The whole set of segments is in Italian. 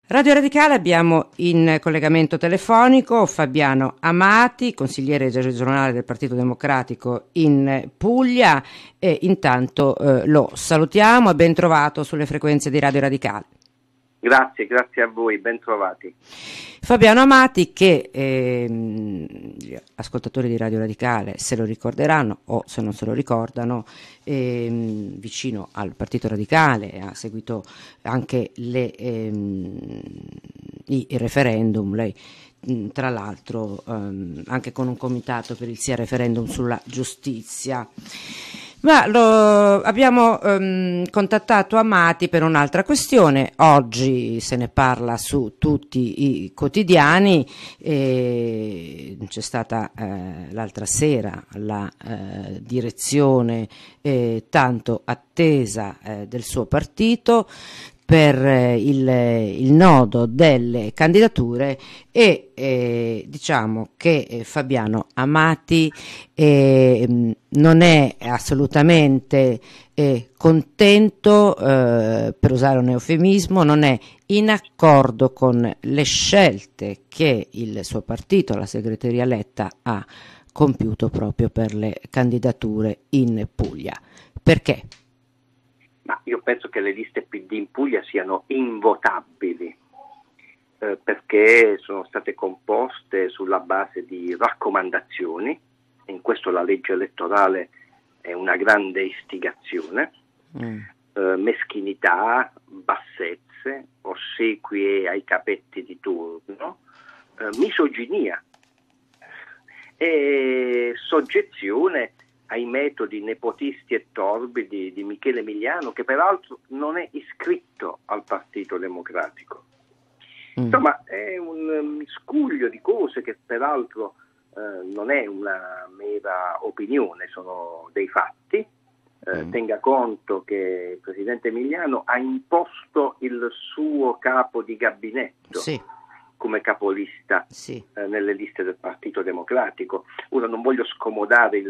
Radio Radicale abbiamo in collegamento telefonico Fabiano Amati, consigliere regionale del Partito Democratico in Puglia, e intanto lo salutiamo e ben trovato sulle frequenze di Radio Radicale. Grazie a voi, ben trovati. Fabiano Amati, che gli ascoltatori di Radio Radicale se lo ricorderanno o se non se lo ricordano, vicino al Partito Radicale, ha seguito anche i referendum, lei tra l'altro anche con un comitato per il sì al referendum sulla giustizia. Ma abbiamo contattato Amati per un'altra questione. Oggi se ne parla su tutti i quotidiani, c'è stata l'altra sera la direzione tanto attesa del suo partito per il nodo delle candidature e diciamo che Fabiano Amati non è assolutamente contento, per usare un eufemismo, non è in accordo con le scelte che il suo partito, la segreteria Letta, ha compiuto proprio per le candidature in Puglia. Perché? Ma io penso che le liste PD in Puglia siano invotabili, perché sono state composte sulla base di raccomandazioni, e in questo la legge elettorale è una grande istigazione, meschinità, bassezze, ossequie ai capetti di turno, misoginia e soggezione ai metodi nepotisti e torbidi di Michele Emiliano, che peraltro non è iscritto al Partito Democratico. Insomma, è un miscuglio di cose che peraltro non è una mera opinione, sono dei fatti. Tenga conto che il presidente Emiliano ha imposto il suo capo di gabinetto come capolista nelle liste del Partito Democratico. Ora non voglio scomodare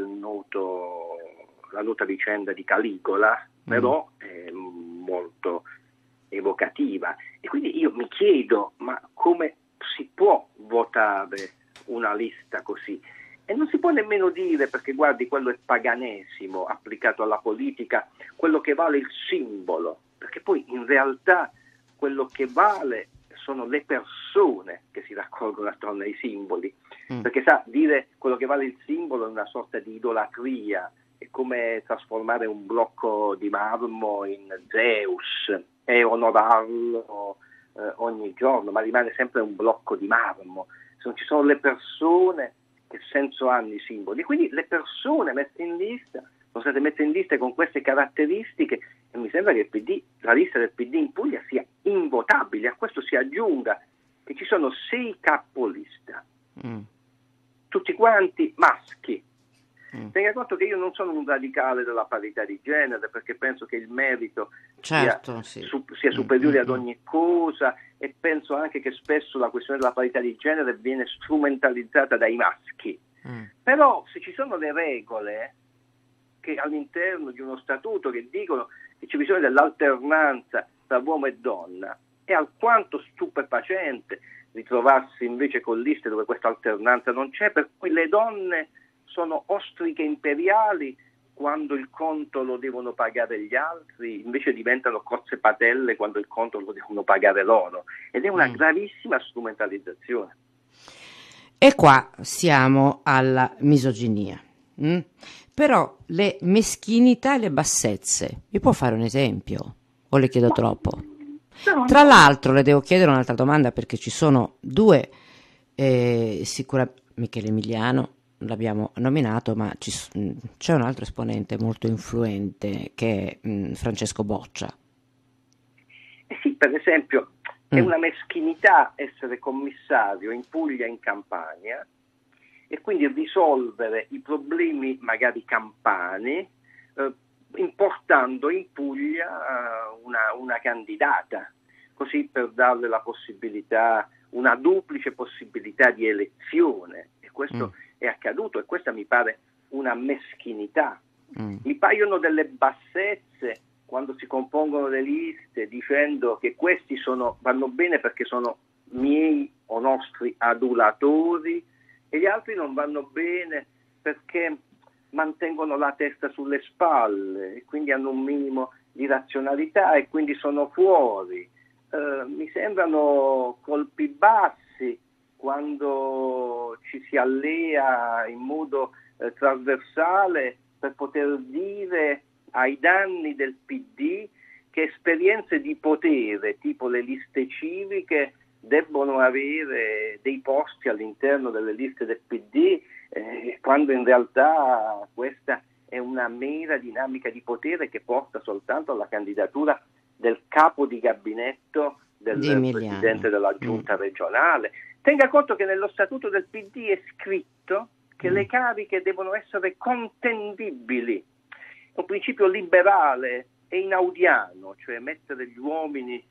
la nota vicenda di Caligola, però è molto evocativa, e quindi io mi chiedo, ma come si può votare una lista così? E non si può nemmeno dire, perché guardi, quello è paganesimo applicato alla politica, quello che vale il simbolo, perché poi in realtà quello che vale sono le persone che si raccolgono attorno ai simboli, perché sa, dire quello che vale il simbolo è una sorta di idolatria, è come trasformare un blocco di marmo in Zeus e onorarlo ogni giorno, ma rimane sempre un blocco di marmo. Se non ci sono le persone, che senso hanno i simboli? Quindi le persone messe in lista sono state messe in lista con queste caratteristiche, e mi sembra che la lista del PD in Puglia sia invotabile. A questo si aggiunga che ci sono 6 capolista, tutti quanti maschi. Tenga conto che io non sono un radicale della parità di genere, perché penso che il merito sia superiore ad ogni cosa, e penso anche che spesso la questione della parità di genere viene strumentalizzata dai maschi. Però se ci sono le regole che all'interno di uno statuto che dicono che c'è bisogno dell'alternanza tra uomo e donna, è alquanto stupefacente ritrovarsi invece con liste dove questa alternanza non c'è, per cui le donne sono ostriche imperiali quando il conto lo devono pagare gli altri, invece diventano cozze patelle quando il conto lo devono pagare loro, ed è una gravissima strumentalizzazione. E qua siamo alla misoginia. Però le meschinità e le bassezze, mi può fare un esempio? O le chiedo troppo? Tra l'altro le devo chiedere un'altra domanda, perché ci sono due, Michele Emiliano l'abbiamo nominato, ma c'è un altro esponente molto influente che è Francesco Boccia. Sì, per esempio è una meschinità essere commissario in Puglia e in Campania, e quindi risolvere i problemi magari campani importando in Puglia una candidata, così per darle la possibilità, una duplice possibilità di elezione, e questo è accaduto, e questa mi pare una meschinità. Mi paiono delle bassezze quando si compongono le liste dicendo che questi vanno bene perché sono miei o nostri adulatori e gli altri non vanno bene perché mantengono la testa sulle spalle e quindi hanno un minimo di razionalità e quindi sono fuori. Mi sembrano colpi bassi quando ci si allea in modo trasversale per poter dire ai danni del PD che esperienze di potere tipo le liste civiche debbono avere dei posti all'interno delle liste del PD, quando in realtà questa è una mera dinamica di potere che porta soltanto alla candidatura del capo di gabinetto del presidente della giunta regionale. Tenga conto che nello statuto del PD è scritto che le cariche devono essere contendibili, un principio liberale e inaudiano, cioè mettere gli uomini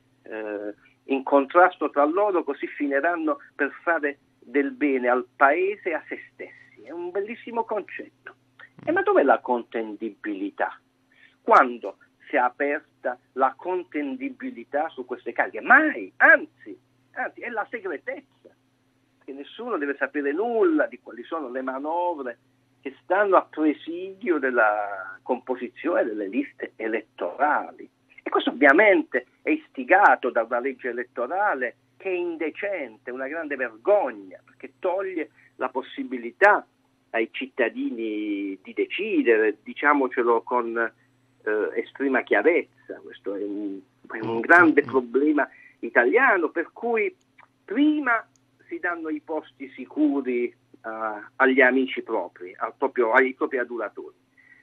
in contrasto tra loro, così finiranno per fare del bene al paese e a se stessi. È un bellissimo concetto. Ma dov'è la contendibilità? Quando si è aperta la contendibilità su queste cariche? Mai, anzi, è la segretezza, che nessuno deve sapere nulla di quali sono le manovre che stanno a presidio della composizione delle liste elettorali. E questo ovviamente è istigato da una legge elettorale che è indecente, una grande vergogna, perché toglie la possibilità ai cittadini di decidere, diciamocelo con estrema chiarezza. Questo è un grande problema italiano, per cui prima si danno i posti sicuri agli amici propri, ai propri adulatori,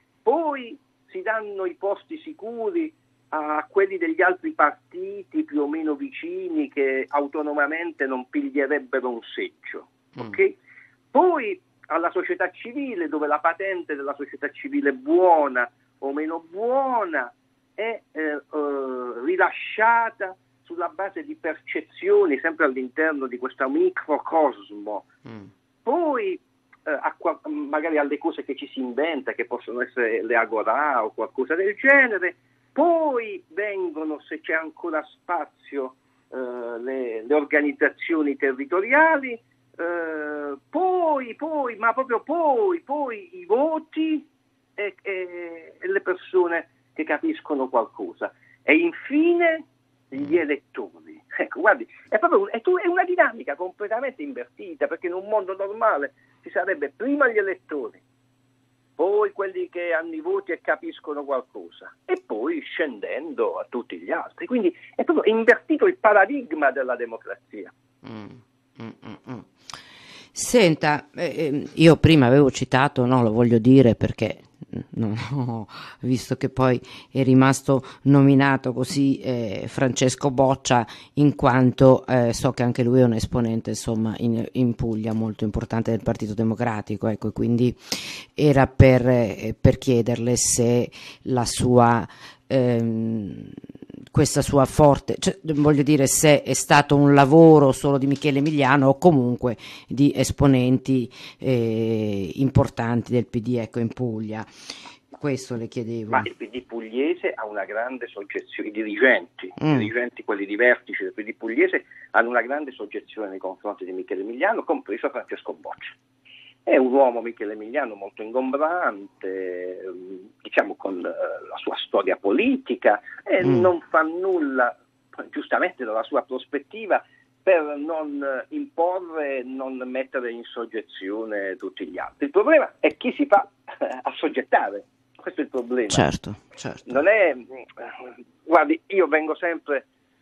poi si danno i posti sicuri a quelli degli altri partiti più o meno vicini che autonomamente non piglierebbero un seggio, ok? Poi alla società civile, dove la patente della società civile buona o meno buona è rilasciata sulla base di percezioni sempre all'interno di questo microcosmo. Poi magari alle cose che ci si inventa, che possono essere le agorà o qualcosa del genere. Poi vengono, se c'è ancora spazio, le organizzazioni territoriali, ma proprio poi i voti e le persone che capiscono qualcosa. E infine gli elettori. Ecco, guardi, è una dinamica completamente invertita, perché in un mondo normale ci sarebbe prima gli elettori, poi quelli che hanno i voti e capiscono qualcosa, e poi scendendo a tutti gli altri. Quindi è proprio invertito il paradigma della democrazia. Senta, io prima avevo citato, no, lo voglio dire perché visto che poi è rimasto nominato così Francesco Boccia, in quanto so che anche lui è un esponente, insomma, in Puglia molto importante del Partito Democratico, ecco, quindi era per chiederle se la sua questa sua forte, cioè, voglio dire, se è stato un lavoro solo di Michele Emiliano o comunque di esponenti importanti del PD, ecco, in Puglia. Questo le chiedevo. Ma il PD pugliese ha una grande soggezione, i dirigenti, quelli di vertice del PD pugliese, hanno una grande soggezione nei confronti di Michele Emiliano, compreso Francesco Boccia. È un uomo, Michele Emiliano, molto ingombrante, diciamo, con la sua storia politica, e non fa nulla, giustamente dalla sua prospettiva, per non imporre, non mettere in soggezione tutti gli altri. Il problema è chi si fa assoggettare, questo è il problema. Certo. Non è, guardi, io vengo sempre,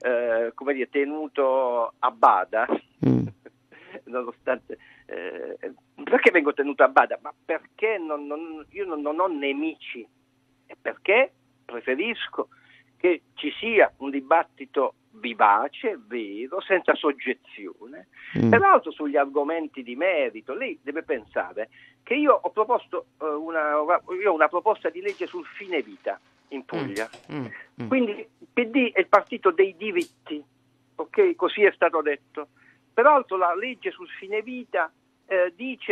tenuto a bada, nonostante... perché vengo tenuto a bada? Ma perché io non ho nemici, e perché preferisco che ci sia un dibattito vivace, vero, senza soggezione. Peraltro sugli argomenti di merito, lei deve pensare che io ho proposto una proposta di legge sul fine vita in Puglia. Quindi il PD è il partito dei diritti, ok? Così è stato detto. Peraltro la legge sul fine vita dice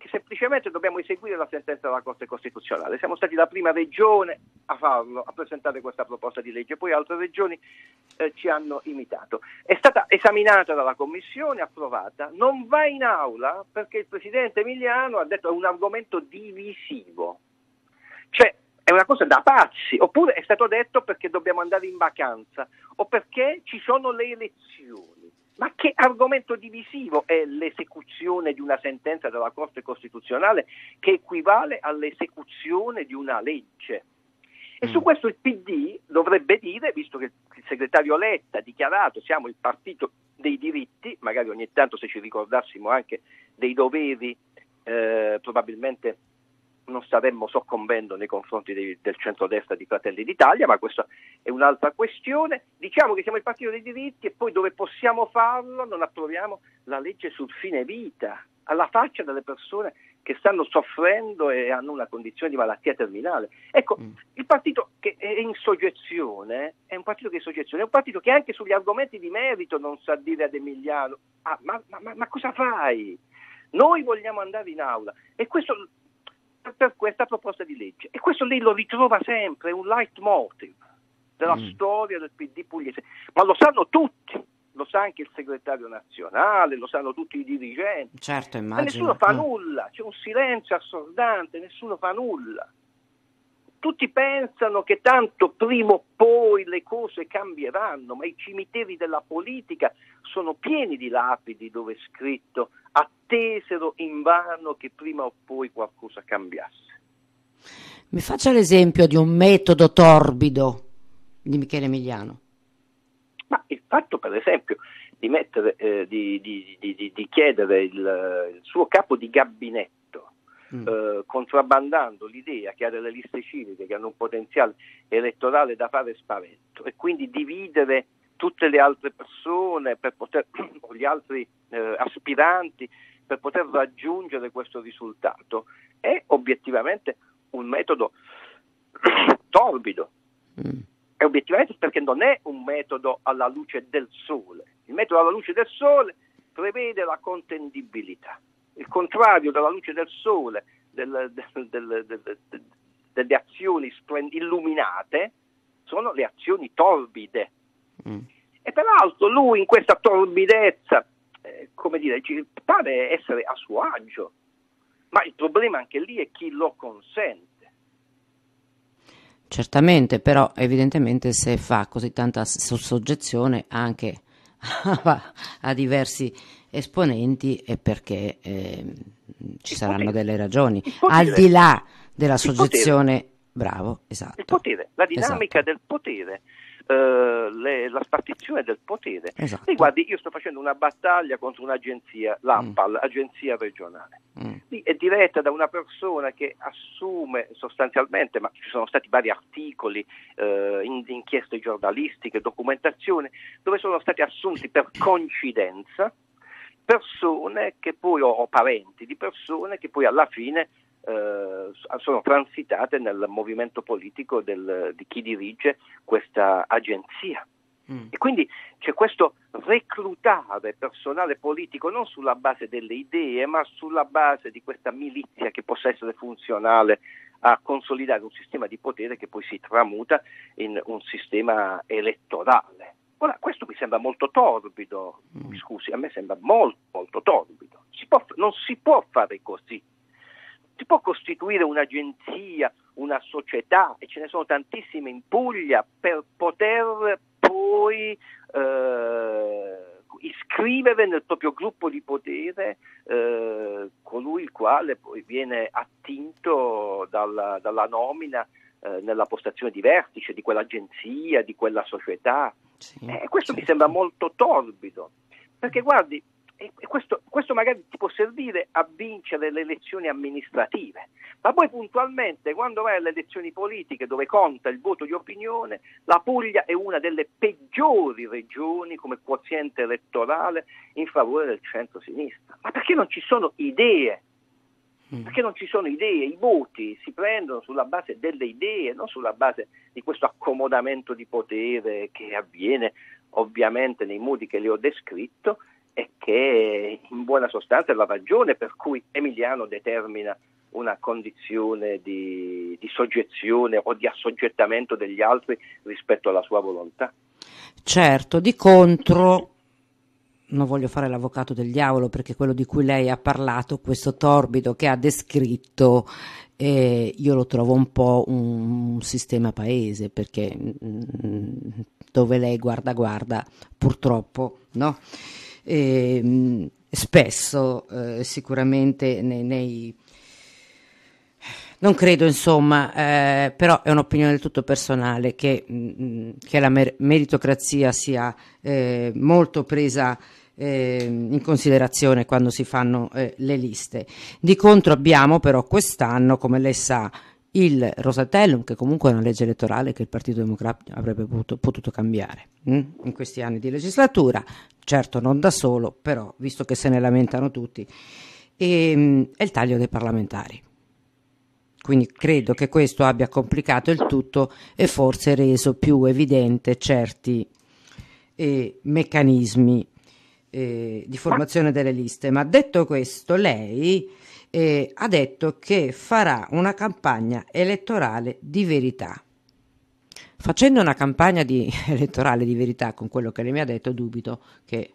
che semplicemente dobbiamo eseguire la sentenza della Corte Costituzionale. Siamo stati la prima regione a farlo, a presentare questa proposta di legge, poi altre regioni ci hanno imitato. È stata esaminata dalla Commissione, approvata, non va in aula perché il Presidente Emiliano ha detto è un argomento divisivo. Cioè, è una cosa da pazzi, oppure è stato detto perché dobbiamo andare in vacanza o perché ci sono le elezioni. Ma che argomento divisivo è l'esecuzione di una sentenza della Corte Costituzionale che equivale all'esecuzione di una legge? E su questo il PD dovrebbe dire, visto che il segretario Letta ha dichiarato siamo il partito dei diritti, magari ogni tanto se ci ricordassimo anche dei doveri, probabilmente non staremmo soccombendo nei confronti del centrodestra di Fratelli d'Italia, ma questa è un'altra questione. Diciamo che siamo il partito dei diritti e poi dove possiamo farlo non approviamo la legge sul fine vita, alla faccia delle persone che stanno soffrendo e hanno una condizione di malattia terminale. Ecco, il partito che è in soggezione è un partito che è in soggezione, è un partito che anche sugli argomenti di merito non sa dire ad Emiliano ma cosa fai? Noi vogliamo andare in aula e questo per questa proposta di legge, e questo lei lo ritrova sempre, è un leitmotiv della storia del PD pugliese, ma lo sanno tutti, lo sa anche il segretario nazionale, lo sanno tutti i dirigenti, certo, immagino. ma nessuno fa nulla, c'è un silenzio assordante, nessuno fa nulla. Tutti pensano che tanto prima o poi le cose cambieranno, ma i cimiteri della politica sono pieni di lapidi dove è scritto attesero invano che prima o poi qualcosa cambiasse. Mi faccia l'esempio di un metodo torbido di Michele Emiliano. Ma il fatto, per esempio, di mettere, di chiedere il suo capo di gabinetto, contrabbandando l'idea che ha delle liste civiche che hanno un potenziale elettorale da fare spavento e quindi dividere tutte le altre persone per poter, o gli altri aspiranti per poter raggiungere questo risultato, è obiettivamente un metodo torbido. È obiettivamente perché non è un metodo alla luce del sole. Il metodo alla luce del sole prevede la contendibilità. Il contrario della luce del sole, delle azioni illuminate, sono le azioni torbide. E peraltro lui in questa torbidezza, come dire, pare essere a suo agio, ma il problema anche lì è chi lo consente. Certamente, però evidentemente se fa così tanta soggezione anche a diversi esponenti è perché ci saranno delle ragioni, al di là della soggezione. Bravo, esatto. Il potere, la dinamica del potere, la spartizione del potere. Esatto. E guardi, io sto facendo una battaglia contro un'agenzia, l'ANPAL, agenzia regionale. È diretta da una persona che assume sostanzialmente, ma ci sono stati vari articoli, inchieste giornalistiche, documentazione, dove sono stati assunti per coincidenza persone che poi, o parenti di persone che poi alla fine sono transitate nel movimento politico di chi dirige questa agenzia. E quindi c'è questo reclutare personale politico non sulla base delle idee, ma sulla base di questa milizia che possa essere funzionale a consolidare un sistema di potere che poi si tramuta in un sistema elettorale. Ora, questo mi sembra molto torbido, mi scusi, a me sembra molto, molto torbido. Non si può fare così. Si può costituire un'agenzia, una società, e ce ne sono tantissime in Puglia, per poter poi iscrivere nel proprio gruppo di potere colui il quale poi viene attinto dalla nomina nella postazione di vertice di quell'agenzia, di quella società. Questo mi sembra molto torbido, perché guardi, e questo magari ti può servire a vincere le elezioni amministrative, ma poi puntualmente quando vai alle elezioni politiche dove conta il voto di opinione, la Puglia è una delle peggiori regioni come quoziente elettorale in favore del centro-sinistra. Ma perché non ci sono idee? Perché non ci sono idee? I voti si prendono sulla base delle idee, non sulla base di questo accomodamento di potere che avviene ovviamente nei modi che le ho descritto e che in buona sostanza è la ragione per cui Emiliano determina una condizione di soggezione o di assoggettamento degli altri rispetto alla sua volontà. Certo, di contro, non voglio fare l'avvocato del diavolo, perché quello di cui lei ha parlato, questo torbido che ha descritto, io lo trovo un po' un sistema paese, perché dove lei guarda, purtroppo, no? Spesso, sicuramente non credo, insomma, però è un'opinione del tutto personale che la meritocrazia sia molto presa in considerazione quando si fanno le liste. Di contro abbiamo però quest'anno, come lei sa, il Rosatellum, che comunque è una legge elettorale che il Partito Democratico avrebbe potuto cambiare in questi anni di legislatura, certo non da solo, però visto che se ne lamentano tutti, e il taglio dei parlamentari. Quindi credo che questo abbia complicato il tutto e forse reso più evidente certi meccanismi di formazione delle liste. Ma detto questo, lei ha detto che farà una campagna elettorale di verità. Facendo una campagna elettorale di verità con quello che lei mi ha detto, dubito che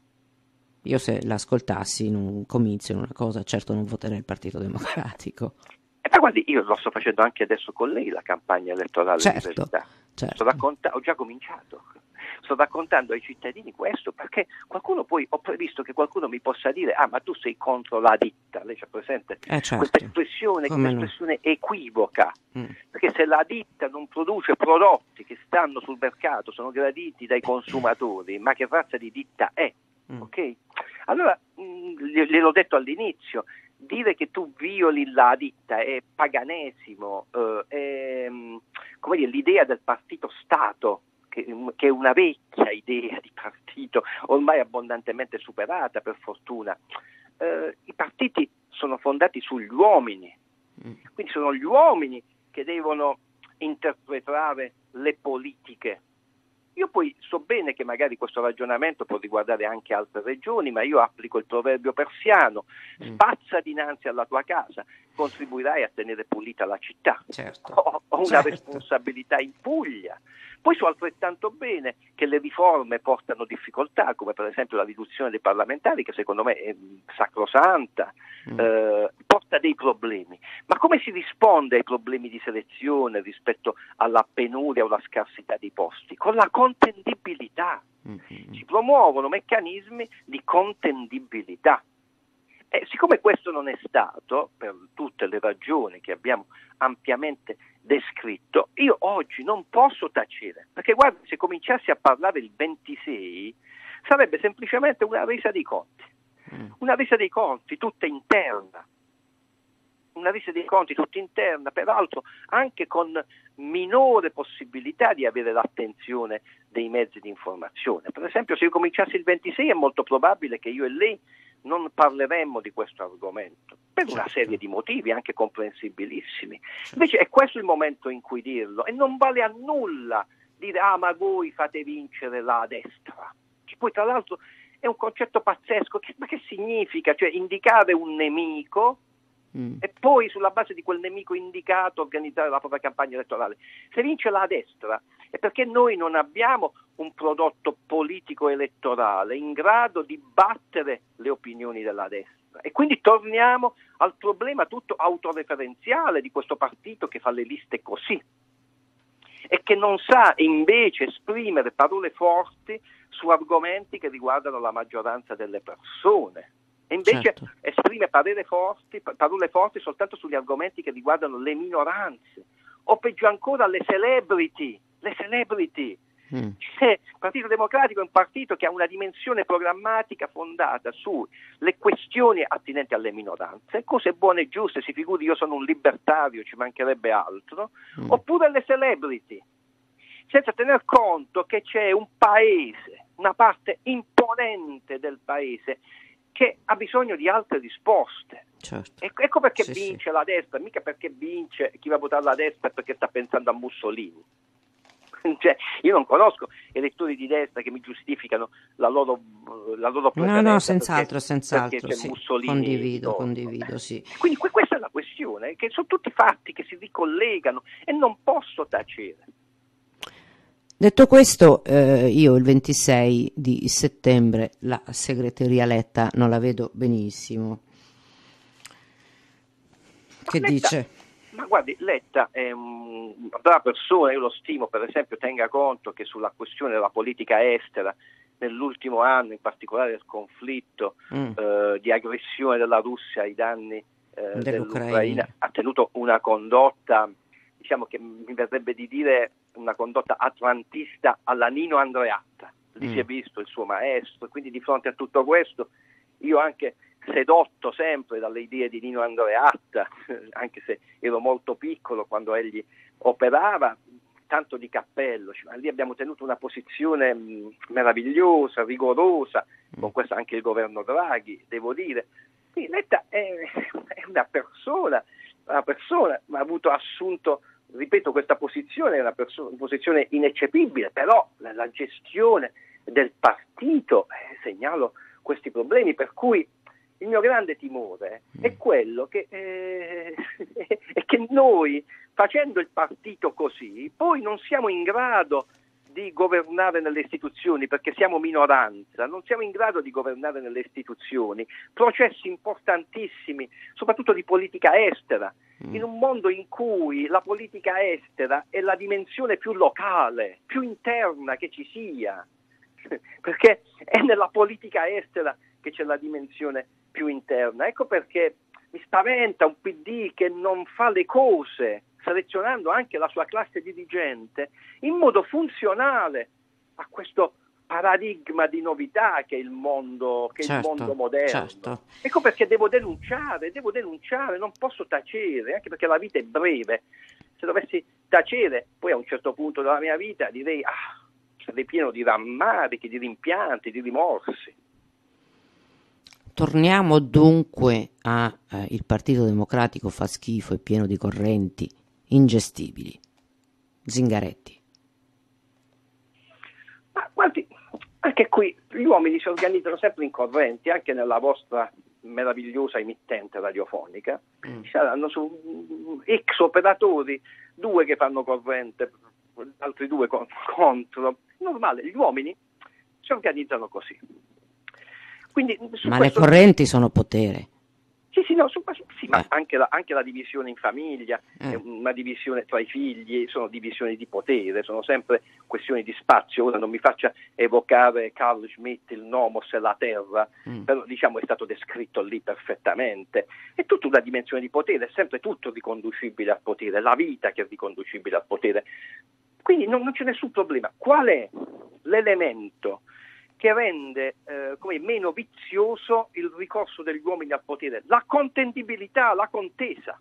io, se l'ascoltassi in un comizio, in una cosa, certo non voterei il Partito Democratico. Ma guardi, io lo sto facendo anche adesso con lei la campagna elettorale di verità. Certo. Ho già cominciato. Sto raccontando ai cittadini questo perché ho previsto che qualcuno mi possa dire: ma tu sei contro la ditta. Lei c'ha presente certo. questa espressione equivoca, perché se la ditta non produce prodotti che stanno sul mercato, sono graditi dai consumatori, ma che razza di ditta è? Ok? Allora, gliel'ho detto all'inizio, dire che tu violi la ditta è paganesimo, è come dire, l'idea del partito Stato, che è una vecchia idea di partito, ormai abbondantemente superata per fortuna. I partiti sono fondati sugli uomini, quindi sono gli uomini che devono interpretare le politiche. Io poi so bene che magari questo ragionamento può riguardare anche altre regioni, ma io applico il proverbio persiano: spazza dinanzi alla tua casa, contribuirai a tenere pulita la città. Certo. Ho una responsabilità in Puglia. Poi so altrettanto bene che le riforme portano difficoltà, come per esempio la riduzione dei parlamentari, che secondo me è sacrosanta, porta dei problemi. Ma come si risponde ai problemi di selezione rispetto alla penuria o alla scarsità di posti? Con la contendibilità. Si promuovono meccanismi di contendibilità. Siccome questo non è stato, per tutte le ragioni che abbiamo ampiamente descritto, io oggi non posso tacere, perché guardi, se cominciassi a parlare il 26 sarebbe semplicemente una resa dei conti, tutta interna, peraltro anche con minore possibilità di avere l'attenzione dei mezzi di informazione. Per esempio, se io cominciassi il 26 è molto probabile che io e lei non parleremmo di questo argomento, per una serie di motivi anche comprensibilissimi. Invece è questo il momento in cui dirlo, e non vale a nulla dire: ma voi fate vincere la destra, che poi tra l'altro è un concetto pazzesco. Ma che significa? Cioè, indicare un nemico e poi sulla base di quel nemico indicato organizzare la propria campagna elettorale. Se vince la destra è perché noi non abbiamo un prodotto politico elettorale in grado di battere le opinioni della destra, e quindi torniamo al problema tutto autoreferenziale di questo partito che fa le liste così e che non sa invece esprimere parole forti su argomenti che riguardano la maggioranza delle persone. E invece esprime parole forti soltanto sugli argomenti che riguardano le minoranze, o peggio ancora le celebrity. Il Partito Democratico è un partito che ha una dimensione programmatica fondata sulle questioni attinenti alle minoranze, cose buone e giuste, si figuri, io sono un libertario, ci mancherebbe altro, oppure le celebrity, senza tener conto che c'è un paese, una parte imponente del paese che ha bisogno di altre risposte. Ecco perché vince la destra, mica perché vince chi va a votare la destra perché sta pensando a Mussolini. Cioè, io non conosco elettori di destra che mi giustificano la loro preferenza. No, senz'altro, perché c'è sì. Mussolini. Condivido, sì. Quindi questa è la questione, che sono tutti fatti che si ricollegano e non posso tacere. Detto questo, io il 26 di settembre la segreteria Letta non la vedo benissimo. Che Letta, dice? Ma guardi, Letta è una brava persona, io lo stimo, per esempio tenga conto che sulla questione della politica estera, nell'ultimo anno, in particolare del conflitto di aggressione della Russia ai danni dell'Ucraina, ha tenuto una condotta, diciamo che mi verrebbe di dire una condotta atlantista alla Nino Andreatta. Lì si è visto il suo maestro, quindi di fronte a tutto questo io, anche sedotto sempre dalle idee di Nino Andreatta, anche se ero molto piccolo quando egli operava, tanto di cappello, lì abbiamo tenuto una posizione meravigliosa, rigorosa, con questo anche il governo Draghi, devo dire. Quindi Letta è una persona, ma ha avuto assunto, ripeto, questa posizione è una posizione ineccepibile, però la gestione del partito, segnalo questi problemi, per cui il mio grande timore è quello che, è che noi, facendo il partito così, poi non siamo in grado di governare nelle istituzioni, perché siamo minoranza, non siamo in grado di governare nelle istituzioni, processi importantissimi, soprattutto di politica estera, in un mondo in cui la politica estera è la dimensione più locale, più interna che ci sia, perché è nella politica estera che c'è la dimensione più interna. Ecco perché mi spaventa un PD che non fa le cose, selezionando anche la sua classe dirigente, in modo funzionale a questo paradigma di novità che è il mondo, il mondo moderno. Certo. Ecco perché devo denunciare, non posso tacere, anche perché la vita è breve. Se dovessi tacere, poi a un certo punto della mia vita direi sarei pieno di rammarichi, di rimpianti, di rimorsi. Torniamo dunque a il Partito Democratico fa schifo e pieno di correnti ingestibili. Zingaretti. Ma guardi, anche qui gli uomini si organizzano sempre in correnti, anche nella vostra meravigliosa emittente radiofonica. Ci saranno su X operatori, 2 che fanno corrente, altri 2 contro. Normale, gli uomini si organizzano così. Quindi, ma le correnti sono potere. Sì, ma anche la divisione in famiglia, una divisione tra i figli, sono divisioni di potere, sono sempre questioni di spazio. Ora non mi faccia evocare Carl Schmitt, il nomos e la terra, però diciamo è stato descritto lì perfettamente. È tutta una dimensione di potere, è sempre tutto riconducibile al potere, la vita che è riconducibile al potere. Quindi non c'è nessun problema. Qual è l'elemento che rende meno vizioso il ricorso degli uomini al potere? La contendibilità, la contesa.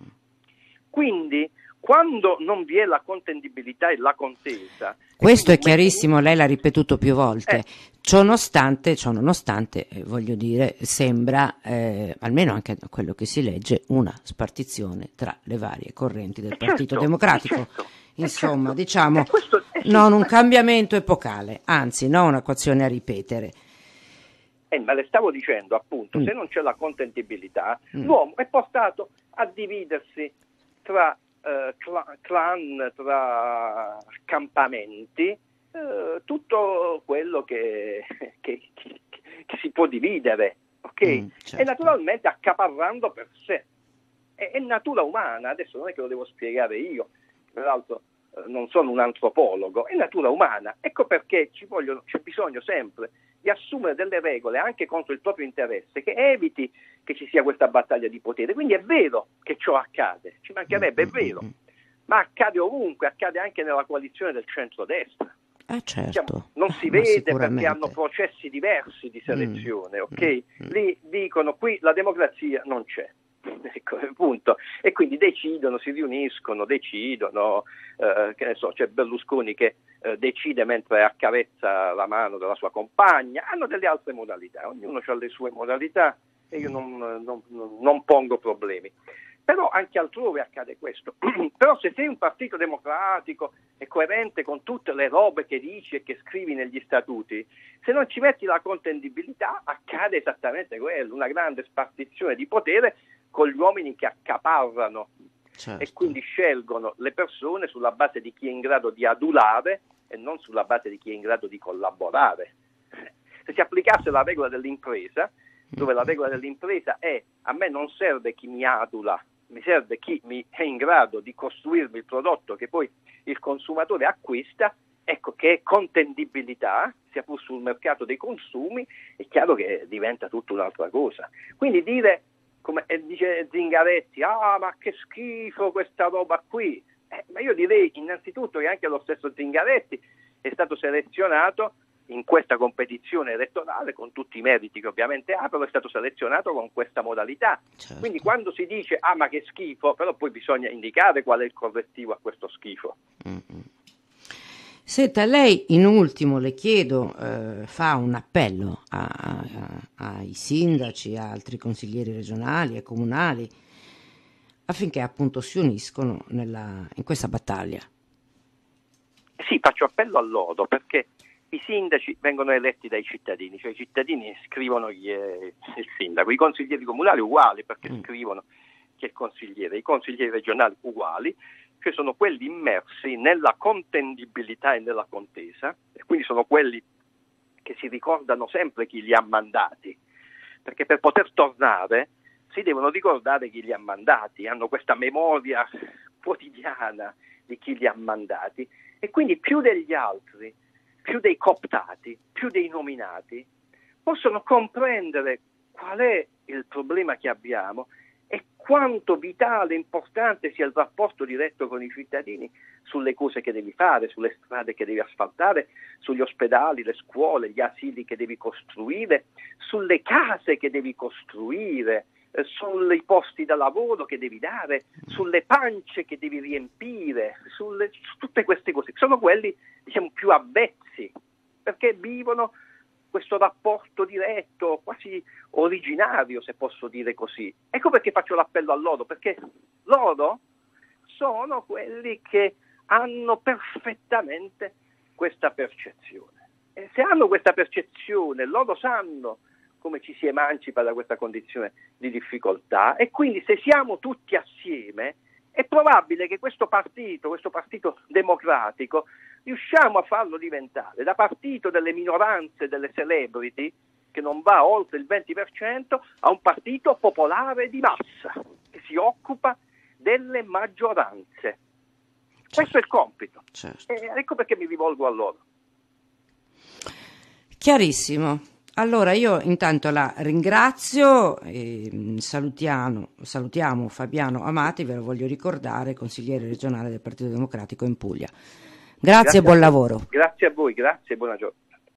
Quindi, quando non vi è la contendibilità e la contesa... Questo è chiarissimo, lei l'ha ripetuto più volte. Ciononostante, voglio dire, sembra, almeno anche da quello che si legge, una spartizione tra le varie correnti del Partito Democratico. Insomma, diciamo, non un cambiamento epocale, anzi, non un'equazione a ripetere. Ma le stavo dicendo, appunto, se non c'è la contentibilità, l'uomo è portato a dividersi tra clan, tra campamenti, tutto quello che si può dividere, ok? Certo. E naturalmente accaparrando per sé. È natura umana, adesso non è che lo devo spiegare io, peraltro non sono un antropologo, è natura umana. Ecco perché c'è bisogno sempre di assumere delle regole anche contro il proprio interesse, che eviti che ci sia questa battaglia di potere. Quindi è vero che ciò accade, ci mancherebbe, è vero, ma accade ovunque, accade anche nella coalizione del centrodestra. Certo. Non si vede perché hanno processi diversi di selezione, ok? Lì dicono qui la democrazia non c'è. Ecco, punto. E quindi decidono, si riuniscono, decidono, che ne so, c'è Berlusconi che decide mentre accarezza la mano della sua compagna, hanno delle altre modalità, ognuno ha le sue modalità e io non pongo problemi. Però anche altrove accade questo. Però se sei un partito democratico e coerente con tutte le robe che dici e che scrivi negli statuti, se non ci metti la contendibilità accade esattamente quello, una grande spartizione di potere con gli uomini che accaparrano. Certo. E quindi scelgono le persone sulla base di chi è in grado di adulare e non sulla base di chi è in grado di collaborare. Se si applicasse la regola dell'impresa, dove la regola dell'impresa è: a me non serve chi mi adula, mi serve chi mi è in grado di costruirmi il prodotto che poi il consumatore acquista, ecco che è contendibilità, sia pur sul mercato dei consumi, è chiaro che diventa tutta un'altra cosa. Quindi dire, come dice Zingaretti, ma che schifo questa roba qui, ma io direi innanzitutto che anche lo stesso Zingaretti è stato selezionato in questa competizione elettorale, con tutti i meriti che ovviamente ha, però è stato selezionato con questa modalità. Certo. Quindi quando si dice ma che schifo, però poi bisogna indicare qual è il correttivo a questo schifo. Senta, lei in ultimo le chiedo, fa un appello ai sindaci, a altri consiglieri regionali e comunali affinché appunto si uniscono in questa battaglia. Sì, faccio appello a loro, perché i sindaci vengono eletti dai cittadini, cioè i cittadini scrivono il sindaco, i consiglieri comunali uguali, perché scrivono chi è il consigliere, i consiglieri regionali uguali, cioè sono quelli immersi nella contendibilità e nella contesa, e quindi sono quelli che si ricordano sempre chi li ha mandati, perché per poter tornare si devono ricordare chi li ha mandati, hanno questa memoria quotidiana di chi li ha mandati, e quindi più degli altri, più dei cooptati, più dei nominati, possono comprendere qual è il problema che abbiamo e quanto vitale e importante sia il rapporto diretto con i cittadini sulle cose che devi fare, sulle strade che devi asfaltare, sugli ospedali, le scuole, gli asili che devi costruire, sulle case che devi costruire, sui posti da lavoro che devi dare, sulle pance che devi riempire, su tutte queste cose. Sono quelli, diciamo, più avvezzi, perché vivono questo rapporto diretto, quasi originario, se posso dire così. Ecco perché faccio l'appello a loro, perché loro sono quelli che hanno perfettamente questa percezione. E se hanno questa percezione, loro sanno come ci si emancipa da questa condizione di difficoltà, e quindi se siamo tutti assieme è probabile che questo partito democratico, riusciamo a farlo diventare da partito delle minoranze, delle celebrity, che non va oltre il 20%, a un partito popolare di massa, che si occupa delle maggioranze. Certo. Questo è il compito. Certo. E ecco perché mi rivolgo a loro. Chiarissimo. Allora io intanto la ringrazio e salutiamo Fabiano Amati, ve lo voglio ricordare, consigliere regionale del Partito Democratico in Puglia. Grazie e buon lavoro. Grazie a voi, grazie e buona giornata.